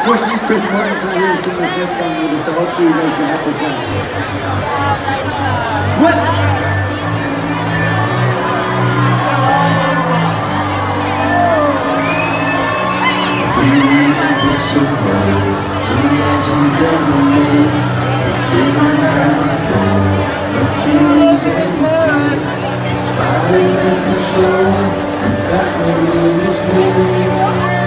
Unfortunately, Chris Martin's not here to sing this next song with us, so hopefully you guys can help us out. What? So cold, the legends and the myths, the demons and his gold, Achilles and his gifts, Spider-Man's control, and Batman in his fist.